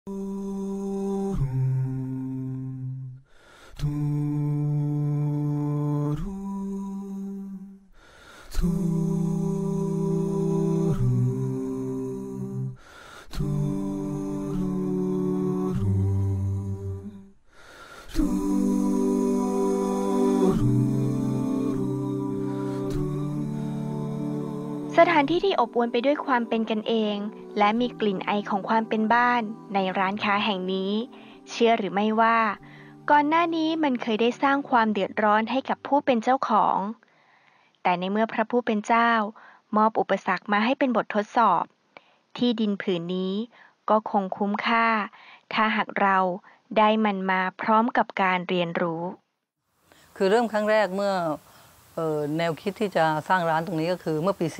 สถานที่ที่อบอวลไปด้วยความเป็นกันเองและมีกลิ่นไอของความเป็นบ้านในร้านค้าแห่งนี้เชื่อหรือไม่ว่าก่อนหน้านี้มันเคยได้สร้างความเดือดร้อนให้กับผู้เป็นเจ้าของแต่ในเมื่อพระผู้เป็นเจ้ามอบอุปสรรคมาให้เป็นบททดสอบที่ดินผืนนี้ก็คงคุ้มค่าถ้าหากเราได้มันมาพร้อมกับการเรียนรู้คือเริ่มครั้งแรกเมื่อแนวคิดที่จะสร้างร้านตรงนี้ก็คือเมื่อปี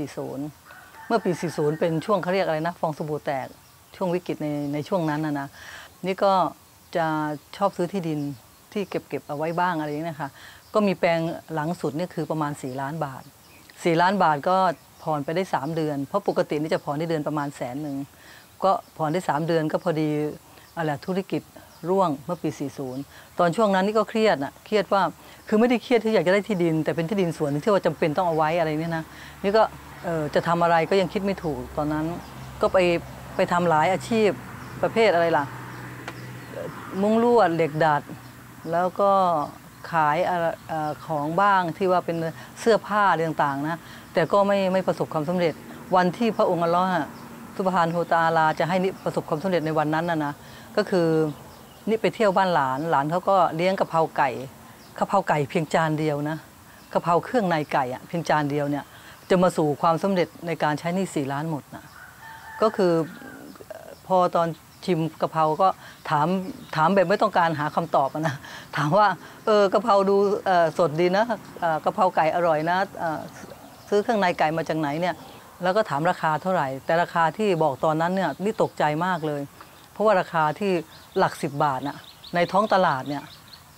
40 เมื่อปี 40 เป็นช่วงเขาเรียกอะไรนะฟองสบู่แตกช่วงวิกฤตในช่วงนั้นนะนี่ก็จะชอบซื้อที่ดินที่เก็บเอาไว้บ้างอะไรอย่างนี้นะคะก็มีแปลงหลังสุดนี่คือประมาณ4 ล้านบาท4 ล้านบาทก็ผ่อนไปได้3 เดือนเพราะปกตินี่จะผ่อนได้เดือนประมาณ100,000ก็ผ่อนได้3 เดือนก็พอดีอะไรธุรกิจร่วงเมื่อปี 40 ตอนช่วงนั้นนี่ก็เครียดว่าคือไม่ได้เครียดที่อยากจะได้ที่ดินแต่เป็นที่ดินส่วนนึงที่ว่าจำเป็นต้องเอาไว้อะไรเนี่ยนะนี่ก็จะทำอะไรก็ยังคิดไม่ถูกตอนนั้นก็ไปทำหลายอาชีพประเภทอะไรล่ะมุ้งลวดเหล็กดัดแล้วก็ขายของบ้างที่ว่าเป็นเสื้อผ้าต่างๆนะแต่ก็ไม่ประสบความสำเร็จวันที่พระองค์อัลเลาะห์ซุบฮานะฮูวะตะอาลาจะให้ประสบความสำเร็จในวันนั้นนะก็คือนี่ไปเที่ยวบ้านหลานเขาก็เลี้ยงกะเพราไก่เพียงจานเดียวนะกะเพราเครื่องในไก่เพียงจานเดียวเนี่ยจะมาสู่ความสำเร็จในการใช้หนี้4 ล้านหมดนะก็คือพอตอนชิมกะเพราก็ถามแบบไม่ต้องการหาคำตอบนะถามว่ากะเพราดูสดดีนะกะเพราไก่อร่อยนะซื้อเครื่องในไก่มาจากไหนเนี่ยแล้วก็ถามราคาเท่าไหร่แต่ราคาที่บอกตอนนั้นเนี่ยนี่ตกใจมากเลยเพราะว่าราคาที่หลัก10 บาทน่ะในท้องตลาดเนี่ย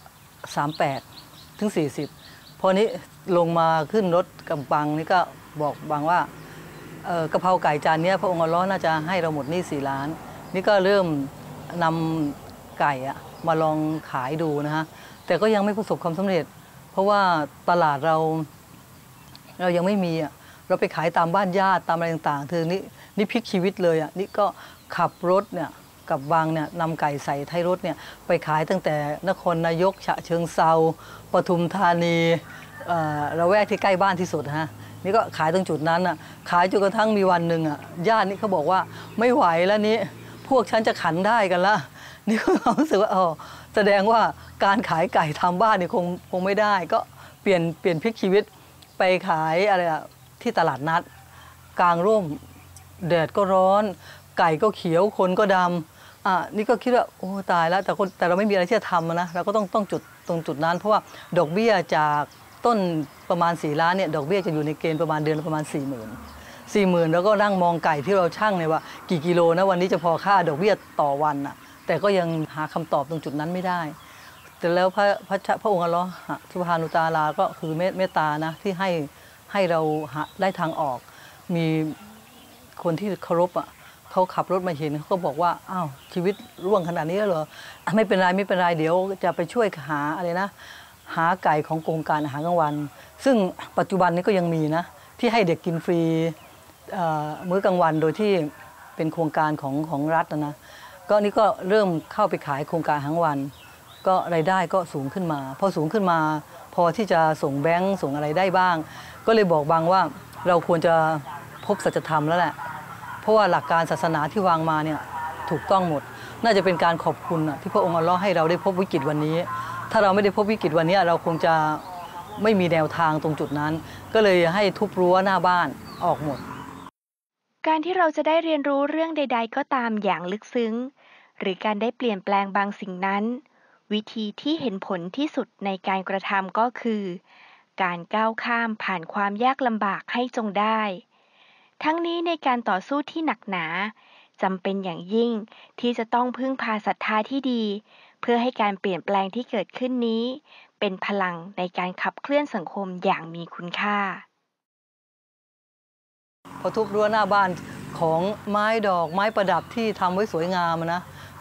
38 ถึง 40พอนี้ลงมาขึ้นรถกับบังนี่ก็บอกบังว่ากะเพราไก่จานนี้พระองค์อัลเลาะห์น่าจะให้เราหมดหนี้4 ล้านนี่ก็เริ่มนำไก่มาลองขายดูนะฮะแต่ก็ยังไม่ประสบความสำเร็จเพราะว่าตลาดเรายังไม่มีเราไปขายตามบ้านญาติตามอะไรต่างๆคือนี่พลิกชีวิตเลยนี่ก็ขับรถเนี่ยกับบางเนี่ยนำไก่ใส่ท้ายรถเนี่ยไปขายตั้งแต่นครนายกฉะเชิงเซาปทุมธานีระแวกที่ใกล้บ้านที่สุดฮะนี่ก็ขายตรงจุดนั้นขายจนกระทั่งมีวันหนึ่งญาตินี่เขาบอกว่าไม่ไหวแล้วนี่พวกฉันจะขันได้กันละนี่ก็รู้สึกว่าแสดงว่าการขายไก่ทำบ้านนี่คงไม่ได้ก็เปลี่ยนพลิกชีวิตไปขายอะไรที่ตลาดนัดกลางร่มแดดก็ร้อนไก่ก็เขียวคนก็ดำนี่ก็คิดว่าโอ้ตายแล้วแต่เราไม่มีอะไรที่จะทำนะเราก็ต้องจุดตรงจุดนั้นเพราะว่าดอกเบี้ยจากต้นประมาณ4 ล้านเนี่ยดอกเบี้ยจะอยู่ในเกณฑ์ประมาณเดือนละประมาณ40,000แล้วก็นั่งมองไก่ที่เราชั่งเลยว่ากี่กิโลนะวันนี้จะพอค่าดอกเบี้ยต่อวันแต่ก็ยังหาคำตอบตรงจุดนั้นไม่ได้แต่แล้วพระองค์อัลเลาะห์ซุบฮานะฮูวะตะอาลาก็คือเมตตานะที่ให้เราได้ทางออกมีคนที่เคารพเขาขับรถมาเห็นเขาก็บอกว่าอ้าวชีวิตร่วงขนาดนี้แล้วเหรอไม่เป็นไรเดี๋ยวจะไปช่วยหาอะไรนะหาไก่ของโครงการอาหารกลางวันซึ่งปัจจุบันนี้ก็ยังมีนะที่ให้เด็กกินฟรีมื้อกลางวันโดยที่เป็นโครงการของรัฐนะก็นี่ก็เริ่มเข้าไปขายโครงการอาหารกลางวันก็รายได้ก็สูงขึ้นมาพอสูงขึ้นมาพอที่จะส่งแบงก์ส่งอะไรได้บ้างก็เลยบอกบางว่าเราควรจะพบสัจธรรมแล้วแหละเพราะว่าหลักการศาสนาที่วางมาเนี่ยถูกต้องหมดน่าจะเป็นการขอบคุณที่พระองค์อัลเลาะห์ให้เราได้พบวิกฤตวันนี้ถ้าเราไม่ได้พบวิกฤตวันนี้เราคงจะไม่มีแนวทางตรงจุดนั้นก็เลยให้ทุบรั้วหน้าบ้านออกหมดการที่เราจะได้เรียนรู้เรื่องใดๆก็ตามอย่างลึกซึ้งหรือการได้เปลี่ยนแปลงบางสิ่งนั้นวิธีที่เห็นผลที่สุดในการกระทำก็คือการก้าวข้ามผ่านความยากลำบากให้จงได้ทั้งนี้ในการต่อสู้ที่หนักหนาจำเป็นอย่างยิ่งที่จะต้องพึ่งพาศรัทธาที่ดีเพื่อให้การเปลี่ยนแปลงที่เกิดขึ้นนี้เป็นพลังในการขับเคลื่อนสังคมอย่างมีคุณค่าพอทุบรั้วหน้าบ้านของไม้ดอกไม้ประดับที่ทำไว้สวยงามนะ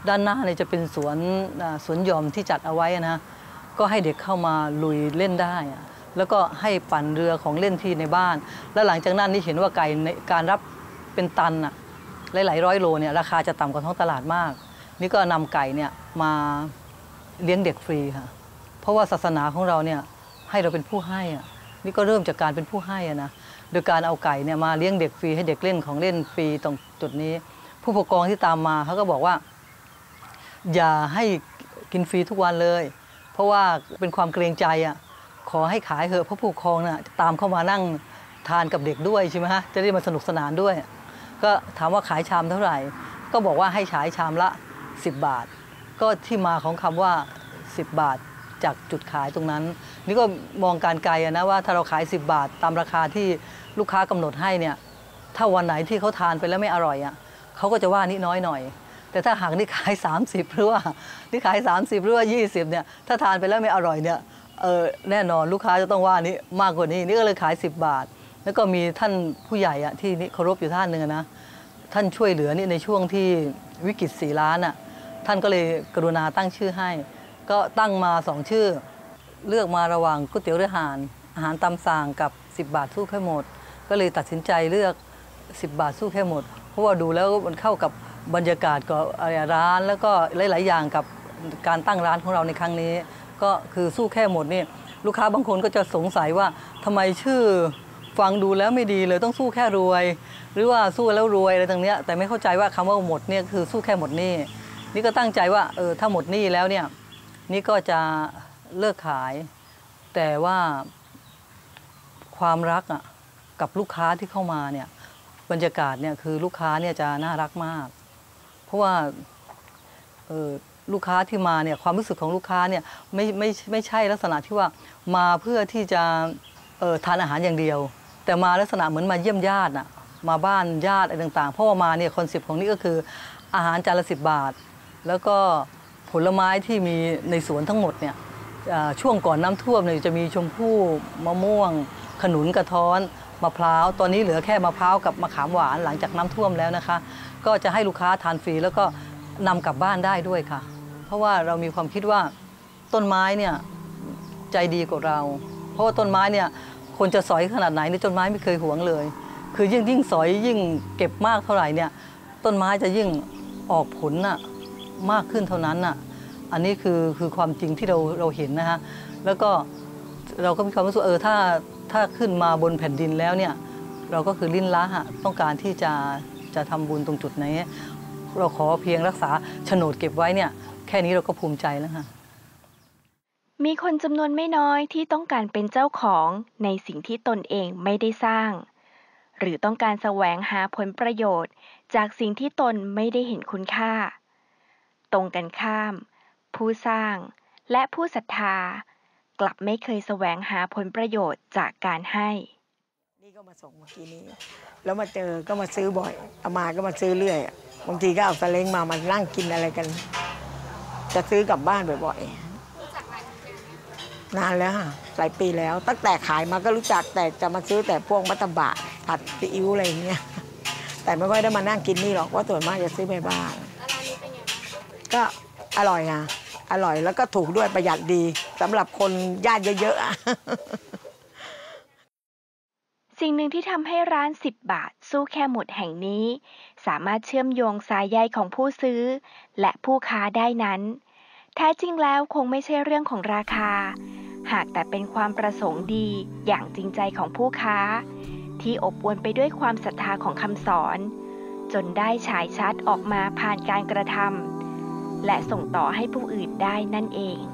ด้านหน้าเนี่ยจะเป็นสวนหย่อมที่จัดเอาไว้นะก็ให้เด็กเข้ามาลุยเล่นได้แล้วก็ให้ปั่นเรือของเล่นที่ในบ้านแล้วหลังจากนั้นนี่เห็นว่าไก่ในการรับเป็นตันหลายร้อยโลเนี่ยราคาจะต่ำกว่าท้องตลาดมากนี่ก็นำไก่เนี่ยมาเลี้ยงเด็กฟรีค่ะเพราะว่าศาสนาของเราเนี่ยให้เราเป็นผู้ให้นี่ก็เริ่มจากการเป็นผู้ให้นะโดยการเอาไก่เนี่ยมาเลี้ยงเด็กฟรีให้เด็กเล่นของเล่นฟรีตรงจุดนี้ผู้ปกครองที่ตามมาเขาก็บอกว่าอย่าให้กินฟรีทุกวันเลยเพราะว่าเป็นความเกรงใจขอให้ขายเถอะเพราะผู้ปกครองน่ะตามเข้ามานั่งทานกับเด็กด้วยใช่ไหมฮะจะได้มาสนุกสนานด้วยก็ถามว่าขายชามเท่าไหร่ก็บอกว่าให้ขายชามละ10 บาทก็ที่มาของคำว่า10 บาทจากจุดขายตรงนั้นนี่ก็มองการไกลนะว่าถ้าเราขาย10 บาทตามราคาที่ลูกค้ากำหนดให้เนี่ยถ้าวันไหนที่เขาทานไปแล้วไม่อร่อยเขาก็จะว่านิดน้อยหน่อยแต่ถ้าหากนี่ขาย30หรือว่านี่ขาย30หรือว่า20เนี่ยถ้าทานไปแล้วไม่อร่อยเนี่ยแน่นอนลูกค้าจะต้องว่านี่มากกว่านี้นี่ก็เลยขาย10 บาทแล้วก็มีท่านผู้ใหญ่ที่นี่เคารพอยู่ท่านหนึ่งนะท่านช่วยเหลือนี่ในช่วงที่วิกฤต4 ล้านท่านก็เลยกรุณาตั้งชื่อให้ก็ตั้งมา2 ชื่อเลือกมาระหว่างก๋วยเตี๋ยวเรือห่านอาหารตามสั่งกับ10 บาทสู้แค่หมดก็เลยตัดสินใจเลือก10 บาทสู้แค่หมดเพราะว่าดูแล้วมันเข้ากับบรรยากาศกับร้านแล้วก็หลายๆอย่างกับการตั้งร้านของเราในครั้งนี้ก็คือสู้แค่หมดนี่ลูกค้าบางคนก็จะสงสัยว่าทำไมชื่อฟังดูแล้วไม่ดีเลยต้องสู้แค่รวยหรือว่าสู้แล้วรวยอะไรตรงนี้แต่ไม่เข้าใจว่าคำว่าหมดเนี่ยคือสู้แค่หมดหนี้นี่ก็ตั้งใจว่าถ้าหมดหนี้แล้วเนี่ยนี่ก็จะเลิกขายแต่ว่าความรักกับลูกค้าที่เข้ามาเนี่ยบรรยากาศเนี่ยคือลูกค้าเนี่ยจะน่ารักมากเพราะว่าลูกค้าที่มาเนี่ยความรู้สึกของลูกค้าเนี่ยไม่ใช่ลักษณะที่ว่ามาเพื่อที่จะทานอาหารอย่างเดียวแต่มาลักษณะเหมือนมาเยี่ยมญาติมาบ้านญาติอะไรต่างๆเพราะว่ามาเนี่ยคอนเซ็ปต์ของนี่ก็คืออาหารจานละ10 บาทแล้วก็ผลไม้ที่มีในสวนทั้งหมดเนี่ยช่วงก่อนน้ำท่วมเนี่ยจะมีชมพู่มะม่วงขนุนกระท้อนมะพร้าวตอนนี้เหลือแค่มะพร้าวกับมะขามหวานหลังจากน้ำท่วมแล้วนะคะก็จะให้ลูกค้าทานฟรีแล้วก็นำกลับบ้านได้ด้วยค่ะเพราะว่าเรามีความคิดว่าต้นไม้เนี่ยใจดีกว่าเราเพราะว่าต้นไม้เนี่ยคนจะสอยขนาดไหนนี่ต้นไม้ไม่เคยหวงเลยคือยิ่งสอยยิ่งเก็บมากเท่าไหร่เนี่ยต้นไม้จะยิ่งออกผลมากขึ้นเท่านั้นอันนี้คือความจริงที่เราเห็นนะฮะแล้วก็เราก็มีความรู้สึกถ้าขึ้นมาบนแผ่นดินแล้วเนี่ยเราก็คือลิ้นล้าต้องการที่จะทำบุญตรงจุดไหนเราขอเพียงรักษาโฉนดเก็บไว้เนี่ยแค่นี้เราก็ภูมิใจแล้วค่ะมีคนจำนวนไม่น้อยที่ต้องการเป็นเจ้าของในสิ่งที่ตนเองไม่ได้สร้างหรือต้องการแสวงหาผลประโยชน์จากสิ่งที่ตนไม่ได้เห็นคุณค่าตรงกันข้ามผู้สร้างและผู้ศรัทธากลับไม่เคยแสวงหาผลประโยชน์จากการให้นี่ก็มาส่งเมื่อกี้นี้แล้วมาเจอก็มาซื้อบ่อยเอามาก็มาซื้อเรื่อยบางทีก็เอาซาเล้งมานั่งกินอะไรกันจะซื้อกลับบ้านบ่อยๆนานแล้วค่ะหลายปีแล้วตั้งแต่ขายมาก็รู้จักแต่จะมาซื้อแต่พวกมัตตบะผัดซีอิ๊วอะไรอย่างเงี้ยแต่ไม่ค่อยได้มานั่งกินนี่หรอกว่าส่วนมากจะซื้อไปบ้านก็อร่อยค่ะอร่อยแล้วก็ถูกด้วยประหยัดดีสำหรับคนญาติเยอะๆสิ่งหนึ่งที่ทำให้ร้าน10 บาทสู้แค่หมดแห่งนี้สามารถเชื่อมโยงสายใยของผู้ซื้อและผู้ค้าได้นั้นแท้จริงแล้วคงไม่ใช่เรื่องของราคาหากแต่เป็นความประสงค์ดีอย่างจริงใจของผู้ค้าที่อบอวลไปด้วยความศรัทธาของคำสอนจนได้ฉายชัดออกมาผ่านการกระทำและส่งต่อให้ผู้อื่นได้นั่นเอง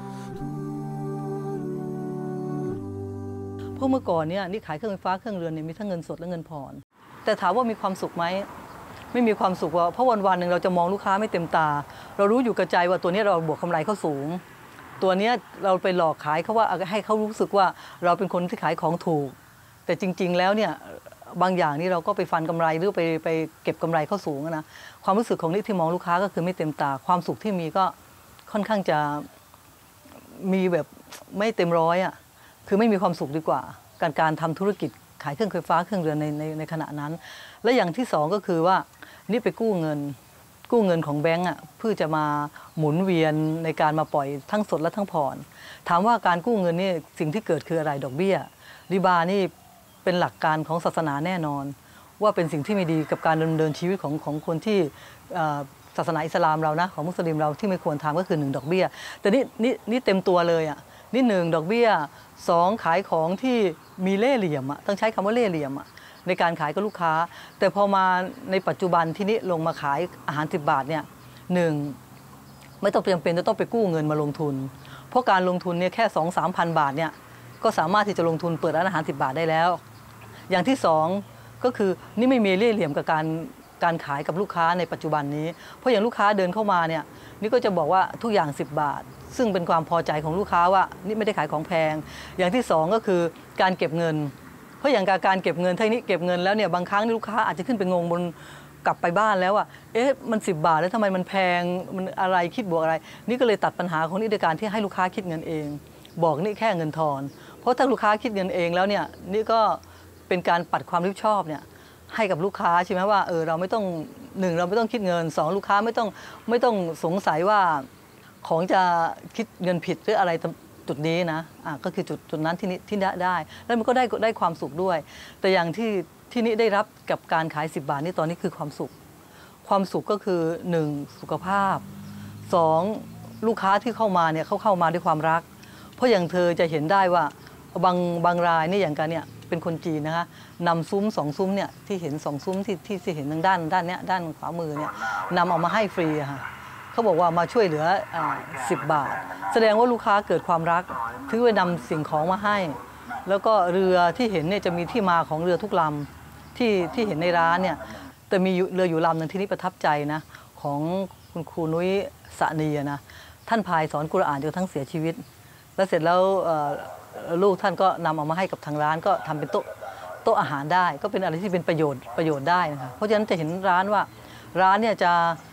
เพราะเมื่อก่อนเนี่ยนี่ขายเครื่องไฟฟ้าเครื่องเรือนเนี่ยมีทั้งเงินสดและเงินผ่อนแต่ถามว่ามีความสุขไหมไม่มีความสุขเพราะวันหนึ่งเราจะมองลูกค้าไม่เต็มตาเรารู้อยู่กระใจว่าตัวนี้เราบวกกำไรเขาสูงตัวนี้เราไปหลอกขายเขาว่าให้เขารู้สึกว่าเราเป็นคนที่ขายของถูกแต่จริงๆแล้วเนี่ยบางอย่างนี่เราก็ไปฟันกำไรหรือไปเก็บกำไรเขาสูงนะความรู้สึกของนี่ที่มองลูกค้าก็คือไม่เต็มตาความสุขที่มีก็ค่อนข้างจะมีแบบไม่เต็มร้อยคือไม่มีความสุขดีกว่าการทำธุรกิจขายเครื่องไฟฟ้าเครื่องเรือนในขณะนั้นและอย่างที่สองก็คือว่านี่ไปกู้เงินกู้เงินของแบงก์เพื่อจะมาหมุนเวียนในการมาปล่อยทั้งสดและทั้งผ่อนถามว่าการกู้เงินนี่สิ่งที่เกิดคืออะไรดอกเบี้ยริบานี่เป็นหลักการของศาสนาแน่นอนว่าเป็นสิ่งที่ไม่ดีกับการดำเนินชีวิตของคนที่ศาสนาอิสลามเรานะของมุสลิมเราที่ไม่ควรทำก็คือ1ดอกเบี้ยแต่นี่เต็มตัวเลยนี่1ดอกเบี้ย2ขายของที่มีเล่ห์เหลี่ยมต้องใช้คำว่าเล่ห์เหลี่ยมในการขายกับลูกค้าแต่พอมาในปัจจุบันที่นี้ลงมาขายอาหาร10 บาทเนี่ย1ไม่ต้องจำเป็นจะต้องไปกู้เงินมาลงทุนเพราะการลงทุนเนี่ยแค่ 2-3 พันบาทเนี่ยก็สามารถที่จะลงทุนเปิดร้านอาหาร10 บาทได้แล้วอย่างที่2ก็คือนี่ไม่มีเล่ห์เหลี่ยมกับการขายกับลูกค้าในปัจจุบันนี้เพราะอย่างลูกค้าเดินเข้ามาเนี่ยนี่ก็จะบอกว่าทุกอย่าง10 บาทซึ่งเป็นความพอใจของลูกค้าว่านี่ไม่ได้ขายของแพงอย่างที่2ก็คือการเก็บเงินเพราะอย่างการเก็บเงินถ้านี้เก็บเงินแล้วเนี่ยบางครั้งลูกค้าอาจจะขึ้นไปงงบนกลับไปบ้านแล้วมัน10 บาทแล้วทำไมมันแพงมันอะไรคิดบวกอะไรนี่ก็เลยตัดปัญหาของนี่ด้วยการที่ให้ลูกค้าคิดเงินเองบอกนี่แค่เงินทอนเพราะถ้าลูกค้าคิดเงินเองแล้วเนี่ยนี่ก็เป็นการปัดความรับผิดชอบเนี่ยให้กับลูกค้าใช่ไหมว่าเราไม่ต้อง1เราไม่ต้องคิดเงิน2ลูกค้าไม่ต้องสงสัยว่าของจะคิดเงินผิดหรืออะไรจุดนี้นะก็คือจุดนั้นที่ได้แล้วมันก็ได้ความสุขด้วยแต่อย่างที่นี้ได้รับกับการขาย10 บาทนี่ตอนนี้คือความสุขก็คือ1สุขภาพ2ลูกค้าที่เข้ามาเนี่ยเขาเข้ามาด้วยความรักเพราะอย่างเธอจะเห็นได้ว่าบางรายนี่อย่างกันเนี่ยเป็นคนจีนนะคะนำซุ้ม2ซุ้มเนี่ยที่เห็น2ซุ้มที่เห็นทางด้านเนี้ยด้านขวามือเนี่ยนำเอามาให้ฟรีค่ะเขาบอกว่ามาช่วยเหลือ10 บาทแสดงว่าลูกค้าเกิดความรักถึงได้นำสิ่งของมาให้แล้วก็เรือที่เห็นเนี่ยจะมีที่มาของเรือทุกลำที่เห็นในร้านเนี่ยแต่มีเรืออยู่ลำหนึ่งที่นี่ประทับใจนะของคุณครูนุ้ยสะนีนะท่านพายสอนกุรอานจนทั้งเสียชีวิตแล้วเสร็จแล้วลูกท่านก็นำเอามาให้กับทางร้านก็ทำเป็นโต๊ะอาหารได้ก็เป็นอะไรที่เป็นประโยชน์ได้นะคะเพราะฉะนั้นจะเห็นร้านว่าร้านเนี่ยจะ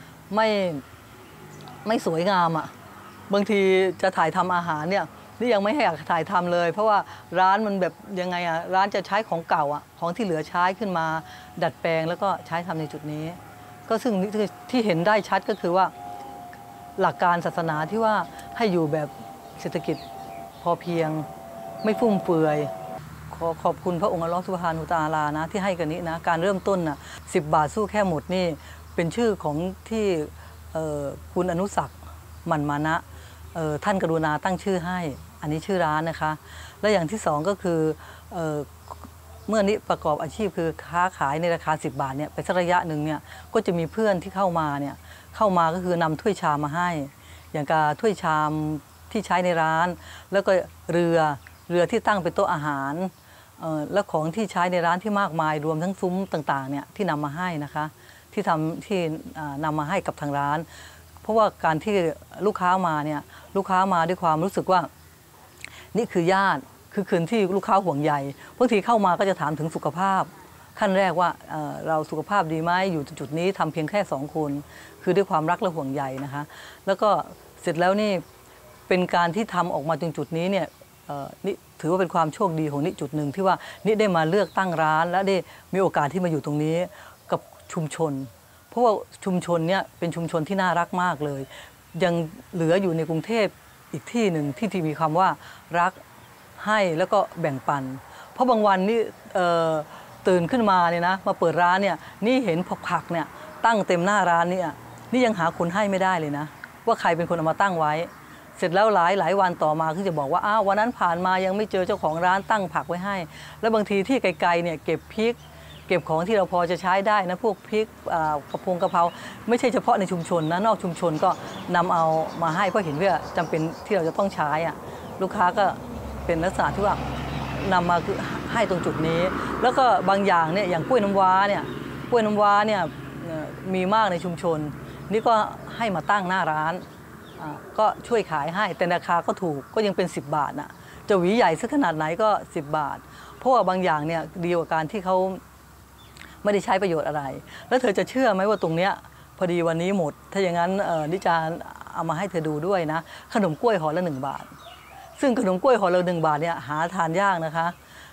ไม่สวยงามบางทีจะถ่ายทำอาหารเนี่ยนี่ยังไม่ให้ถ่ายทำเลยเพราะว่าร้านมันแบบยังไงร้านจะใช้ของเก่าของที่เหลือใช้ขึ้นมาดัดแปลงแล้วก็ใช้ทำในจุดนี้ก็ซึ่งที่เห็นได้ชัดก็คือว่าหลักการศาสนาที่ว่าให้อยู่แบบเศรษฐกิจพอเพียงไม่ฟุ่มเฟือยขอบคุณพระองค์อัลเลาะห์ซุบฮานะฮูวะตะอาลานะที่ให้กันนี้นะการเริ่มต้น10 บาทสู้แค่หมดนี่เป็นชื่อของที่คุณอนุศักดิ์หมั่นมานะท่านกรุณาตั้งชื่อให้อันนี้ชื่อร้านนะคะและอย่างที่2ก็คือเมื่อนี้ประกอบอาชีพคือค้าขายในราคา10 บาทเนี่ยไปสักระยะหนึ่งเนี่ยก็จะมีเพื่อนที่เข้ามาก็คือนำถ้วยชามมาให้อย่างกับถ้วยชามที่ใช้ในร้านแล้วก็เรือที่ตั้งเป็นโต๊ะอาหารและของที่ใช้ในร้านที่มากมายรวมทั้งซุ้มต่างๆเนี่ยที่นำมาให้นะคะที่นำมาให้กับทางร้านเพราะว่าการที่ลูกค้ามาเนี่ยลูกค้ามาด้วยความรู้สึกว่านี่คือญาติคือคืนที่ลูกค้าห่วงใยบางทีเข้ามาก็จะถามถึงสุขภาพขั้นแรกว่าเราสุขภาพดีไหมอยู่จุดนี้ทำเพียงแค่2 คนคือด้วยความรักและห่วงใยนะคะแล้วก็เสร็จแล้วนี่เป็นการที่ทำออกมาจนจุดนี้เนี่ยนี่ถือว่าเป็นความโชคดีของนี่จุดหนึ่งที่ว่านี่ได้มาเลือกตั้งร้านและได้มีโอกาสที่มาอยู่ตรงนี้กับชุมชนเพราะว่าชุมชนเนี่ยเป็นชุมชนที่น่ารักมากเลยยังเหลืออยู่ในกรุงเทพอีกที่หนึ่งที่มีคำว่ารักให้แล้วก็แบ่งปันเพราะบางวันนี่ตื่นขึ้นมาเนี่ยนะมาเปิดร้านเนี่ยนี่เห็นผักเนี่ยตั้งเต็มหน้าร้านนี่ยังหาคนให้ไม่ได้เลยนะว่าใครเป็นคนเอามาตั้งไว้เสร็จแล้วหลายวันต่อมาคือจะบอกว่าวันนั้นผ่านมายังไม่เจอเจ้าของร้านตั้งผักไว้ให้แล้วบางทีที่ไกลๆเนี่ยเก็บพริกเก็บของที่เราพอจะใช้ได้นะพวกพริกกระเพราไม่ใช่เฉพาะในชุมชนนะนอกชุมชนก็นำเอามาให้เพราะเห็นว่าจำเป็นที่เราจะต้องใช้ลูกค้าก็เป็นลักษณะที่ว่านำมาคือให้ตรงจุดนี้แล้วก็บางอย่างเนี่ยอย่างกล้วยน้ำว้าเนี่ยมีมากในชุมชนนี่ก็ให้มาตั้งหน้าร้านก็ช่วยขายให้แต่ราคาก็ถูกก็ยังเป็น10 บาทจะหวีใหญ่สักขนาดไหนก็10 บาทเพราะว่าบางอย่างเนี่ยดีกว่าการที่เขาไม่ได้ใช้ประโยชน์อะไรแล้วเธอจะเชื่อไหมว่าตรงเนี้ยพอดีวันนี้หมดถ้าอย่างนั้นนิจาเอามาให้เธอดูด้วยนะขนมกล้วยห่อละ1 บาทซึ่งขนมกล้วยห่อละ1 บาทเนี่ยหาทานยากนะคะ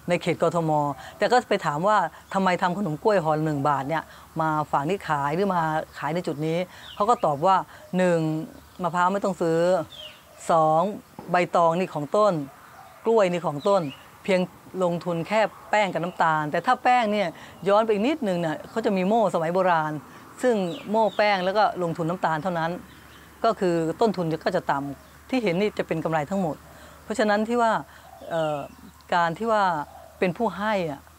ในเขตกทมแต่ก็ไปถามว่าทำไมทำขนมกล้วยห่อ1 บาทเนี่ยมาฝากนี่ขายหรือมาขายในจุดนี้เขาก็ตอบว่า1มะพร้าวไม่ต้องซื้อ2ใบตองนี่ของต้นกล้วยนี่ของต้นเพียงลงทุนแค่แป้งกับน้ำตาลแต่ถ้าแป้งเนี่ยย้อนไปอีกนิดนึงเนี่ยเขาจะมีโม่สมัยโบราณซึ่งโม่แป้งแล้วก็ลงทุนน้ำตาลเท่านั้นก็คือต้นทุนก็จะต่ำที่เห็นนี่จะเป็นกำไรทั้งหมดเพราะฉะนั้นที่ว่าการที่ว่าเป็นผู้ให้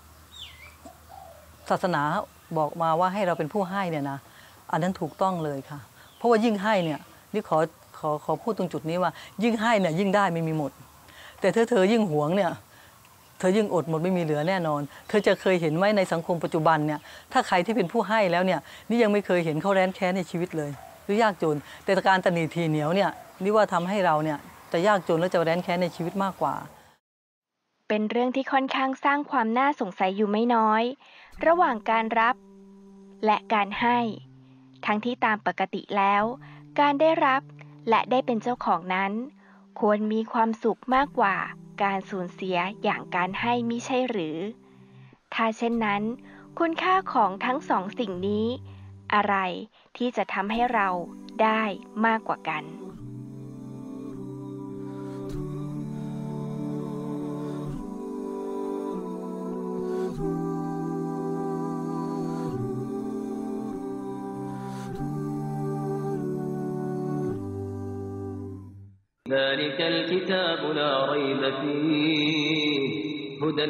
ศาสนาบอกมาว่าให้เราเป็นผู้ให้เนี่ยนะอันนั้นถูกต้องเลยค่ะเพราะว่ายิ่งให้เนี่ยนี่ขอพูดตรงจุดนี้ว่ายิ่งให้เนี่ยยิ่งได้ไม่มีหมดแต่ถ้าเธอยิ่งหวงเนี่ยเธอยิ่งอดหมดไม่มีเหลือแน่นอนเธอจะเคยเห็นไหมในสังคมปัจจุบันเนี่ยถ้าใครที่เป็นผู้ให้แล้วเนี่ยนี่ยังไม่เคยเห็นเขาแร้นแค้นในชีวิตเลยหรือยากจนแต่การตนีทีเหนียวเนี่ยนี่ว่าทำให้เราเนี่ยจะยากจนและจะแร้นแค้นในชีวิตมากกว่าเป็นเรื่องที่ค่อนข้างสร้างความน่าสงสัยอยู่ไม่น้อยระหว่างการรับและการให้ทั้งที่ตามปกติแล้วการได้รับและได้เป็นเจ้าของนั้นควรมีความสุขมากกว่าการสูญเสียอย่างการให้มิใช่หรือถ้าเช่นนั้นคุณค่าของทั้งสองสิ่งนี้อะไรที่จะทำให้เราได้มากกว่ากัน ذلك الكتاب لا ريب فيه هدى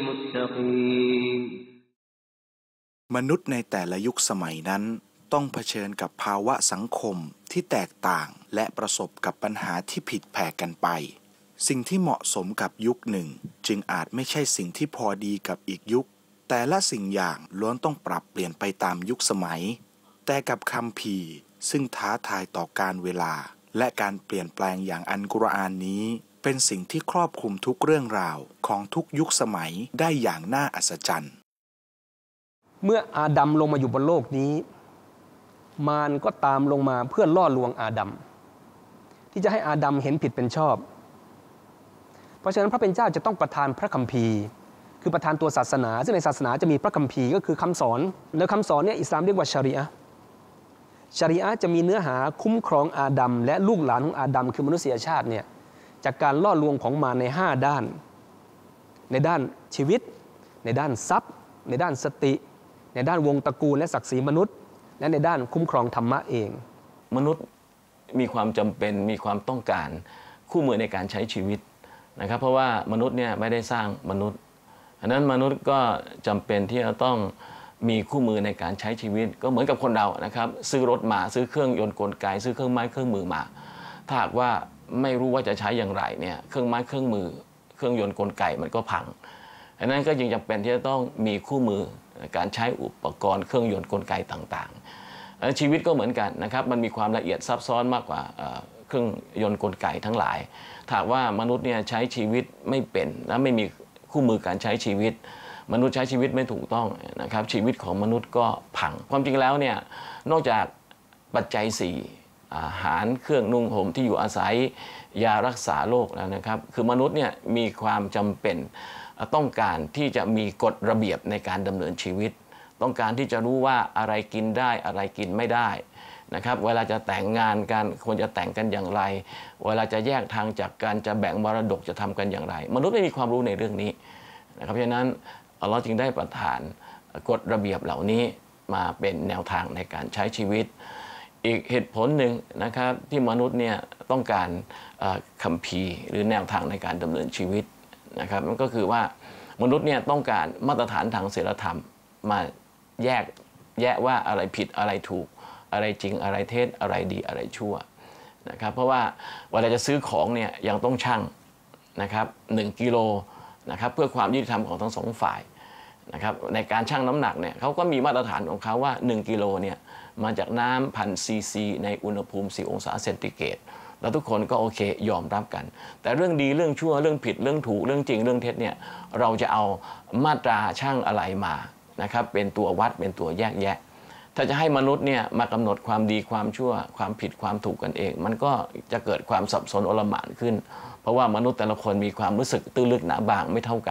للمتقين มนุษย์ในแต่ละยุคสมัยนั้นต้องเผชิญกับภาวะสังคมที่แตกต่างและประสบกับปัญหาที่ผิดแผกกันไปสิ่งที่เหมาะสมกับยุคหนึ่งจึงอาจไม่ใช่สิ่งที่พอดีกับอีกยุคแต่ละสิ่งอย่างล้วนต้องปรับเปลี่ยนไปตามยุคสมัยแต่กับคัมภีร์ซึ่งท้าทายต่อการเวลาและการเปลี่ยนแปลงอย่างอัลกุรอานนี้เป็นสิ่งที่ครอบคลุมทุกเรื่องราวของทุกยุคสมัยได้อย่างน่าอัศจรรย์เมื่ออาดัมลงมาอยู่บนโลกนี้มารก็ตามลงมาเพื่อล่อลวงอาดัมที่จะให้อาดัมเห็นผิดเป็นชอบเพราะฉะนั้นพระเป็นเจ้าจะต้องประทานพระคัมภีร์คือประทานตัวศาสนาซึ่งในศาสนาจะมีพระคัมภีร์ก็คือคำสอนแล้วคำสอนเนี่ยอิสลามเรียกว่าชะรีอะห์จะมีเนื้อหาคุ้มครองอาดัมและลูกหลานของอาดัมคือมนุษยชาติเนี่ยจากการล่อลวงของมารใน5ด้านในด้านชีวิตในด้านทรัพย์ในด้านสติในด้านวงตระกูลและศักดิ์ศรีมนุษย์และในด้านคุ้มครองธรรมะเองมนุษย์มีความจำเป็นมีความต้องการคู่มือในการใช้ชีวิตนะครับเพราะว่ามนุษย์เนี่ยไม่ได้สร้างมนุษย์ฉะนั้นมนุษย์ก็จำเป็นที่จะต้องมีคู่มือในการใช้ชีวิตก็เหมือนกับคนเรานะครับซื้อรถมาซื้อเครื่องยนต์กลไกซื้อเครื่องไม้เครื่องมือมาถ้าหากว่าไม่รู้ว่าจะใช้อย่างไรเนี่ยเครื่องไม้เครื่องมือเครื่องยนต์กลไกมันก็พังฉะนั้นก็จึงจำเป็นที่จะต้องมีคู่มือการใช้อุปกรณ์เครื่องยนต์กลไกต่างๆชีวิตก็เหมือนกันนะครับมันมีความละเอียดซับซ้อนมากกว่าเครื่องยนต์กลไกทั้งหลายถ้าว่ามนุษย์เนี่ยใช้ชีวิตไม่เป็นและไม่มีคู่มือการใช้ชีวิตมนุษย์ใช้ชีวิตไม่ถูกต้องนะครับชีวิตของมนุษย์ก็พังความจริงแล้วเนี่ยนอกจากปัจจัย4อาหารเครื่องนุ่งห่มที่อยู่อาศัยยารักษาโรคแล้วนะครับคือมนุษย์เนี่ยมีความจำเป็นต้องการที่จะมีกฎระเบียบในการดำเนินชีวิตต้องการที่จะรู้ว่าอะไรกินได้อะไรกินไม่ได้นะครับเวลาจะแต่งงานกันควรจะแต่งกันอย่างไรเวลาจะแยกทางจากการจะแบ่งมรดกจะทำกันอย่างไรมนุษย์ไม่มีความรู้ในเรื่องนี้นะครับเพราะฉะนั้นอัลลอฮ์จึงได้ประทานกฎระเบียบเหล่านี้มาเป็นแนวทางในการใช้ชีวิตอีกเหตุผลหนึ่งนะครับที่มนุษย์เนี่ยต้องการคัมภีร์หรือแนวทางในการดำเนินชีวิตนะครับมันก็คือว่ามนุษย์เนี่ยต้องการมาตรฐานทางศีลธรรมมาแยะว่าอะไรผิดอะไรถูกอะไรจริงอะไรเท็จอะไรดีอะไรชั่วนะครับเพราะว่าเวลาจะซื้อของเนี่ยยังต้องชั่งนะครับ1 กิโลนะครับเพื่อความยุติธรรมของทั้งสองฝ่ายนะครับในการชั่งน้ำหนักเนี่ยเขาก็มีมาตรฐานของเขาว่า1 กิโลเนี่ยมาจากน้ำ1,000 ซีซีในอุณหภูมิ4 องศาเซนติเกรดแล้วทุกคนก็โอเคยอมรับกันแต่เรื่องดีเรื่องชั่วเรื่องผิดเรื่องถูกเรื่องจริงเรื่องเท็จเนี่ยเราจะเอามาตราชั่งอะไรมานะครับเป็นตัววัดเป็นตัวแยกแยะถ้าจะให้มนุษย์เนี่ยมากำหนดความดีความชั่วความผิดความถูกกันเองมันก็จะเกิดความสับสนโอลหม่านขึ้นเพราะว่ามนุษย์แต่ละคนมีความรู้สึกตื้นลึกหนาบางไม่เท่ากัน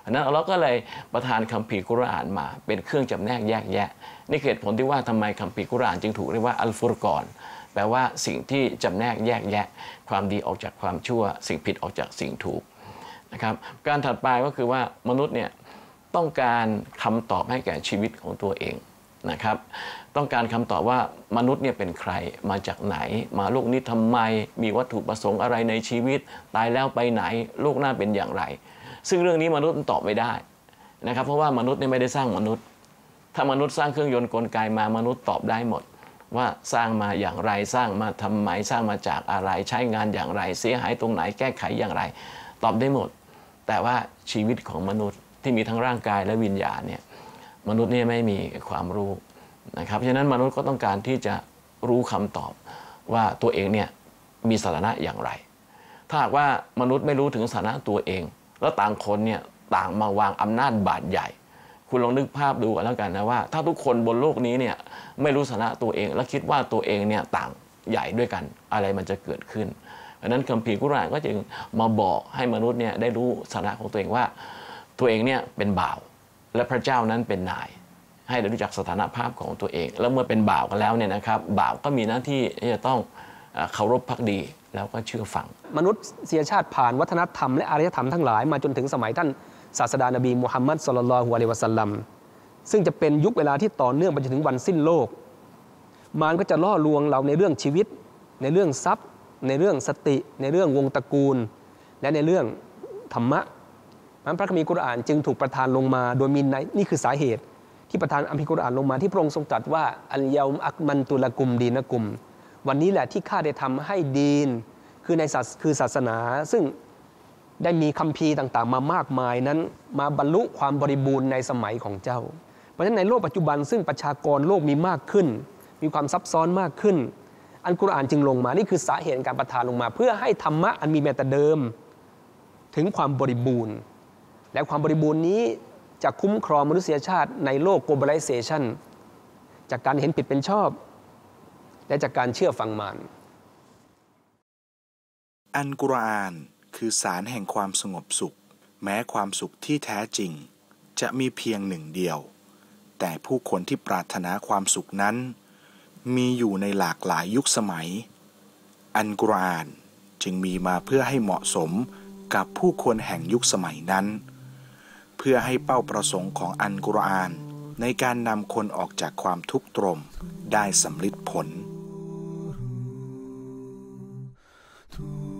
อันนั้นอัลเลาะห์ก็เลยประทานคัมภีร์กุรอานมาเป็นเครื่องจำแนกแยกแยะนี่เหตุผลที่ว่าทำไมคัมภีร์กุรอานจึงถูกเรียกว่าอัลฟุรกอนแปลว่าสิ่งที่จำแนกแยกแยะความดีออกจากความชั่วสิ่งผิดออกจากสิ่งถูกนะครับการถัดไปก็คือว่ามนุษย์เนี่ยต้องการคำตอบให้แก่ชีวิตของตัวเองนะครับต้องการคำตอบว่ามนุษย์เนี่ยเป็นใครมาจากไหนมาโลกนี้ทำไมมีวัตถุประสงค์อะไรในชีวิตตายแล้วไปไหนโลกหน้าเป็นอย่างไรซึ่งเรื่องนี้มนุษย์ตอบไม่ได้นะครับเพราะว่ามนุษย์เนี่ยไม่ได้สร้างมนุษย์ถ้ามนุษย์สร้างเครื่องยนต์กลไกมามนุษย์ตอบได้หมดว่าสร้างมาอย่างไรสร้างมาทำไมสร้างมาจากอะไรใช้งานอย่างไรเสียหายตรงไหนแก้ไขอย่างไรตอบได้หมดแต่ว่าชีวิตของมนุษย์ที่มีทั้งร่างกายและวิญญาณเนี่ยมนุษย์เนี่ยไม่มีความรู้นะครับฉะนั้นมนุษย์ก็ต้องการที่จะรู้คำตอบว่าตัวเองเนี่ยมีสถานะอย่างไรถ้าหากว่ามนุษย์ไม่รู้ถึงสถานะตัวเองแล้วต่างคนเนี่ยต่างมาวางอำนาจบาดใหญ่คุณลองนึกภาพดูกันแล้วกันนะว่าถ้าทุกคนบนโลกนี้เนี่ยไม่รู้สถานะตัวเองและคิดว่าตัวเองเนี่ยต่างใหญ่ด้วยกันอะไรมันจะเกิดขึ้นดังนั้นคัมภีร์กุรอานก็จึงมาบอกให้มนุษย์เนี่ยได้รู้สถานะของตัวเองว่าตัวเองเนี่ยเป็นบ่าวและพระเจ้านั้นเป็นนายให้ได้รู้จักสถานภาพของตัวเองแล้วเมื่อเป็นบ่าวกันแล้วเนี่ยนะครับบ่าวก็มีหน้าที่ที่จะต้องเคารพภักดีแล้วก็เชื่อฟังมนุษยชาติผ่านวัฒนธรรมและอารยธรรมทั้งหลายมาจนถึงสมัยท่านศาสดานบีมุฮัมมัดศ็อลลัลลอฮุอะลัยฮิวะซัลลัมซึ่งจะเป็นยุคเวลาที่ต่อเนื่องไปจนถึงวันสิ้นโลกมารก็จะล่อลวงเราในเรื่องชีวิตในเรื่องทรัพย์ในเรื่องสติในเรื่องวงตระกูลและในเรื่องธรรมะพระคัมภีร์กุรอานจึงถูกประทานลงมาโดยมีนี่คือสาเหตุที่ประทานอัมภีร์กุรอานลงมาที่พระองค์ทรงตรัสว่าอัลยาอุมอักมันตุละกุมดีนะกุมวันนี้แหละที่ข้าได้ทำให้ดีนคือศาสนาซึ่งได้มีคัมภีร์ต่างๆมามากมายนั้นมาบรรลุความบริบูรณ์ในสมัยของเจ้าเพราะฉะนั้นในโลกปัจจุบันซึ่งประชากรโลกมีมากขึ้นมีความซับซ้อนมากขึ้นอัลกุรอานจึงลงมานี่คือสาเหตุการประทานลงมาเพื่อให้ธรรมะอันมีมาแต่เดิมถึงความบริบูรณ์และความบริบูรณ์นี้จะคุ้มครองมนุษยชาติในโลก globalization จากการเห็นผิดเป็นชอบและจากการเชื่อฟังมารอัลกุรอานคือสารแห่งความสงบสุขแม้ความสุขที่แท้จริงจะมีเพียงหนึ่งเดียวแต่ผู้คนที่ปรารถนาความสุขนั้นมีอยู่ในหลากหลายยุคสมัยอัลกุรอานจึงมีมาเพื่อให้เหมาะสมกับผู้คนแห่งยุคสมัยนั้นเพื่อให้เป้าประสงค์ของอัลกุรอานในการนำคนออกจากความทุกข์ตรมได้สำลิดผล